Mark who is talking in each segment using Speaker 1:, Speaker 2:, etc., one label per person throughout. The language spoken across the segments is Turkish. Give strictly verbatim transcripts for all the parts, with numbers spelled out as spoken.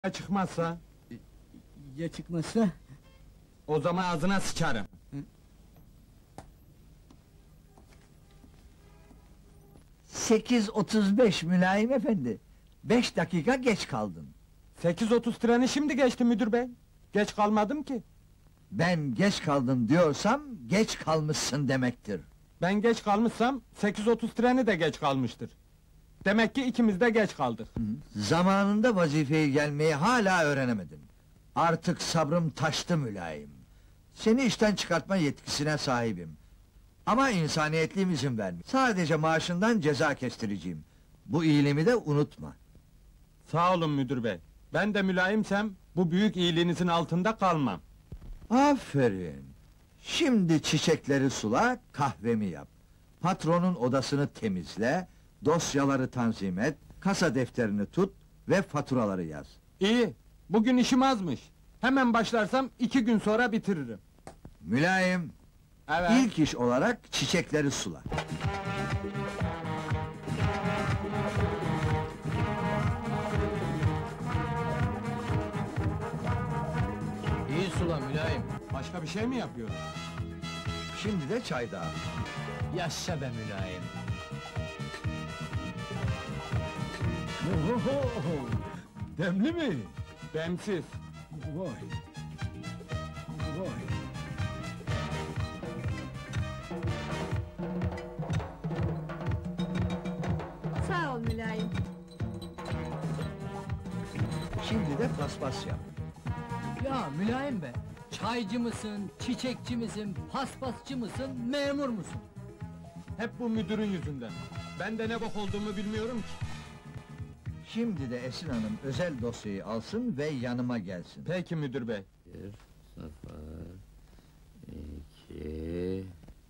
Speaker 1: Ya çıkmazsa?
Speaker 2: Ya çıkmazsa?
Speaker 1: O zaman ağzına sıçarım.
Speaker 2: Sekiz otuz beş mülayim efendi. Beş dakika geç kaldın.
Speaker 1: Sekiz otuz treni şimdi geçti müdür bey. Geç kalmadım ki.
Speaker 2: Ben geç kaldın diyorsam, geç kalmışsın demektir.
Speaker 1: Ben geç kalmışsam, sekiz otuz treni de geç kalmıştır. Demek ki ikimiz de geç kaldık.
Speaker 2: Zamanında vazifeye gelmeyi hala öğrenemedin. Artık sabrım taştı mülayim. Seni işten çıkartma yetkisine sahibim. Ama insaniyetliğim izin vermiyor. Sadece maaşından ceza kestireceğim. Bu iyiliğimi de unutma.
Speaker 1: Sağ olun müdür bey. Ben de mülayimsem, bu büyük iyiliğinizin altında kalmam.
Speaker 2: Aferin! Şimdi çiçekleri sula, kahvemi yap. Patronun odasını temizle, dosyaları tanzim et, kasa defterini tut ve faturaları yaz.
Speaker 1: İyi, bugün işim azmış. Hemen başlarsam iki gün sonra bitiririm.
Speaker 2: Mülayim,
Speaker 1: Evet.
Speaker 2: ilk iş olarak çiçekleri sula.
Speaker 3: İyi sula mülayim.
Speaker 1: Başka bir şey mi yapıyorum?
Speaker 2: Şimdi de çay dağıt.
Speaker 3: Yaşa be mülayim.
Speaker 2: Demli mi?
Speaker 1: Demsiz.
Speaker 2: Vay! Vay!
Speaker 4: Sağ ol mülayim.
Speaker 2: Şimdi de paspas yap.
Speaker 3: Ya mülayim be, çaycı mısın, çiçekçi misin, paspasçı mısın, memur musun?
Speaker 1: Hep bu müdürün yüzünden. Ben de ne bok olduğumu bilmiyorum ki.
Speaker 2: Şimdi de Esin Hanım özel dosyayı alsın ve yanıma gelsin.
Speaker 1: Peki müdür bey.
Speaker 3: Bir, sıfır, iki...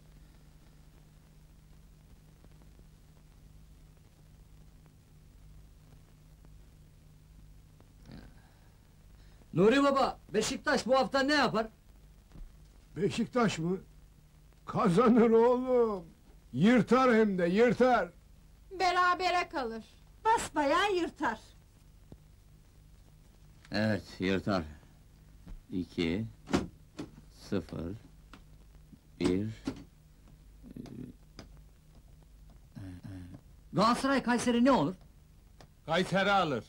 Speaker 3: Nuri baba, Beşiktaş bu hafta ne yapar?
Speaker 5: Beşiktaş mı? Kazanır oğlum! Yırtar hem de, yırtar!
Speaker 4: Berabere kalır. Basbayağı yırtar.
Speaker 3: Evet, yırtar. İki... Sıfır... Bir... Galatasaray Kayseri ne olur?
Speaker 1: Kayseri alır.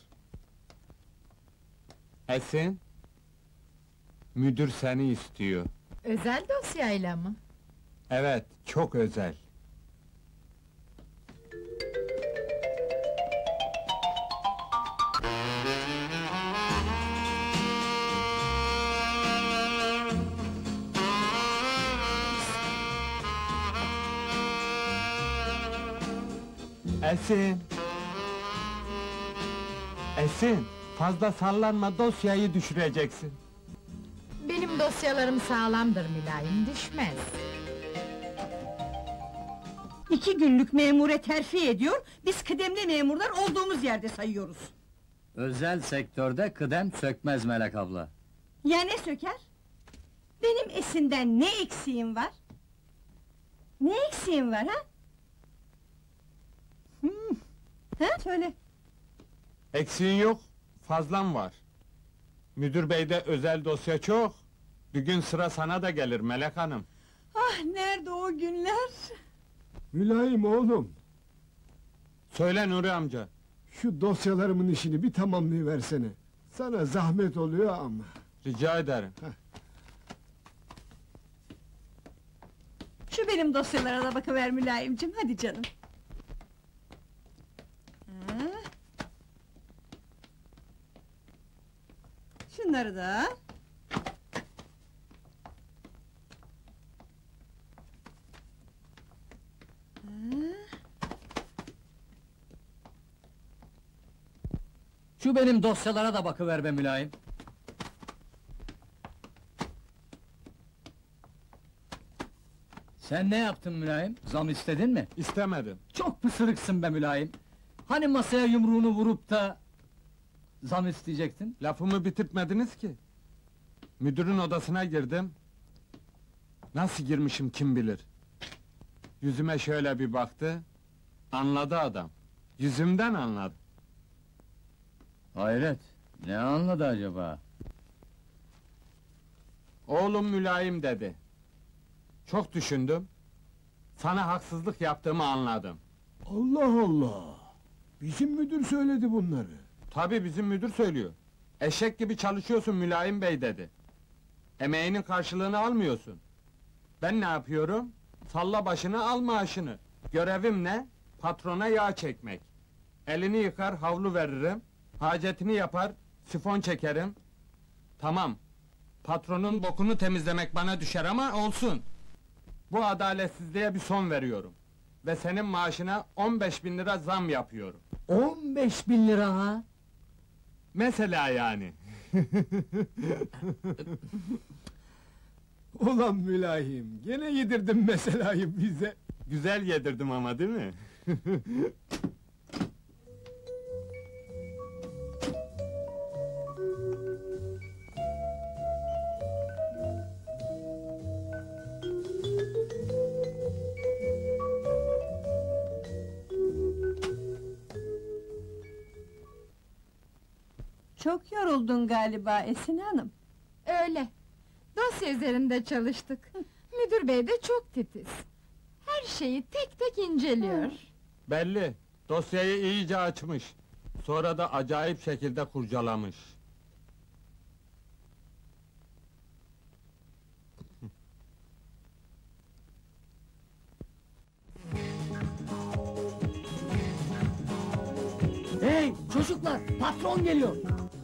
Speaker 1: Esin? Müdür seni istiyor.
Speaker 4: Özel dosyayla mı?
Speaker 1: Evet, çok özel. Esin! Esin! Fazla sallanma, dosyayı düşüreceksin.
Speaker 4: Benim dosyalarım sağlamdır mülayim, düşmez.
Speaker 6: İki günlük memure terfi ediyor, biz kıdemli memurlar olduğumuz yerde sayıyoruz.
Speaker 3: Özel sektörde kıdem sökmez Melek abla.
Speaker 6: Ya ne söker? Benim Esin'den ne eksiğim var? Ne eksiğim var ha? Hmm. Ha, söyle.
Speaker 1: Eksiğin yok, fazlan var. Müdür beyde özel dosya çok. Bir gün sıra sana da gelir Melek Hanım.
Speaker 6: Ah, nerede o günler?
Speaker 5: Mülayim oğlum,
Speaker 1: Söyle Nuri amca.
Speaker 5: şu dosyalarımın işini bir tamamlayıversene. Sana zahmet oluyor ama.
Speaker 1: Rica ederim.
Speaker 6: Şu benim dosyalara da bakıver mülayimcim, hadi canım. Ha. Şunları da.
Speaker 3: Şu benim dosyalara da bakıver be mülayim. Sen ne yaptın mülayim? Zam istedin mi?
Speaker 1: İstemedim.
Speaker 3: Çok pısırıksın be mülayim. Hani masaya yumruğunu vurup da... ...zam isteyecektin?
Speaker 1: Lafımı bitirtmediniz ki. Müdürün odasına girdim. Nasıl girmişim kim bilir. Yüzüme şöyle bir baktı. Anladı adam. Yüzümden anladı.
Speaker 3: Hayret, Ne anladı acaba?
Speaker 1: Oğlum mülayim dedi. Çok düşündüm. Sana haksızlık yaptığımı anladım.
Speaker 5: Allah Allah! Bizim müdür söyledi bunları.
Speaker 1: Tabii bizim müdür söylüyor. Eşek gibi çalışıyorsun mülayim bey dedi. Emeğinin karşılığını almıyorsun. Ben ne yapıyorum? Salla başını al maaşını. Görevim ne? Patrona yağ çekmek. Elini yıkar havlu veririm. Hacetini yapar sifon çekerim. Tamam. Patronun bokunu temizlemek bana düşer ama olsun. Bu adaletsizliğe bir son veriyorum. Ve senin maaşına on beş bin lira zam yapıyorum.
Speaker 3: On beş bin lira ha?
Speaker 1: Mesela yani.
Speaker 5: Ulan mülayim, gene yedirdin meselayı bize.
Speaker 1: Güzel yedirdim ama değil mi?
Speaker 6: Çok yoruldun galiba Esin Hanım.
Speaker 4: Öyle. Dosya üzerinde çalıştık. Müdür bey de çok titiz. Her şeyi tek tek inceliyor.
Speaker 1: Belli. Dosyayı iyice açmış. Sonra da acayip şekilde kurcalamış.
Speaker 3: Hey çocuklar, patron geliyor!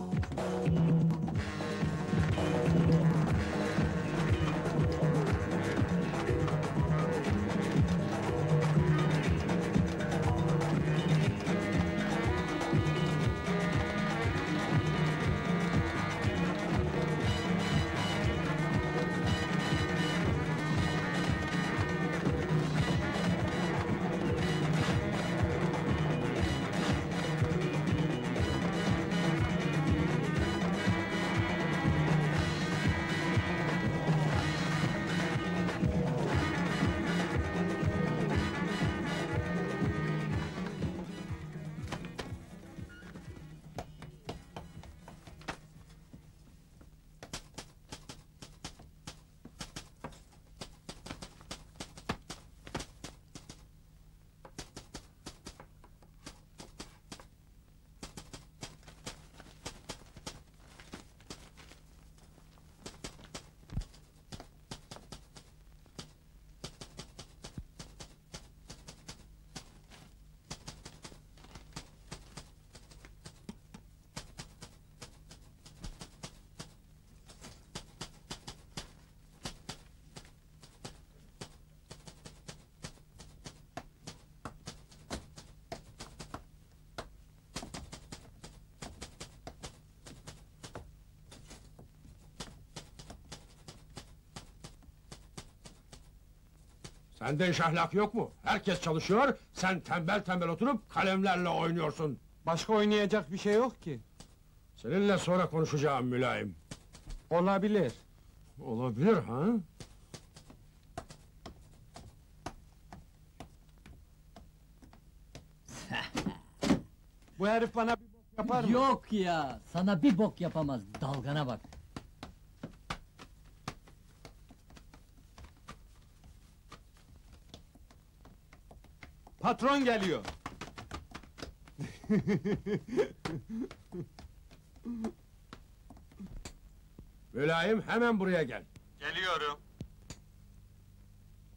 Speaker 7: Sende iş ahlak yok mu? Herkes çalışıyor, sen tembel tembel oturup kalemlerle oynuyorsun.
Speaker 1: Başka oynayacak bir şey yok ki.
Speaker 7: Seninle sonra konuşacağım mülayim.
Speaker 1: Olabilir.
Speaker 7: Olabilir ha?
Speaker 1: Bu herif bana bir bok yapar mı?
Speaker 3: Yok ya, sana bir bok yapamaz, dalgana bak!
Speaker 1: Patron geliyor.
Speaker 7: Mülayim hemen buraya gel.
Speaker 1: Geliyorum.